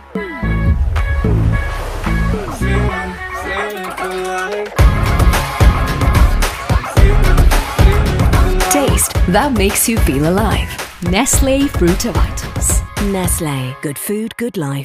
Taste that makes you feel alive. Nestle Fruit of Vitals. Nestle. Good food, good life.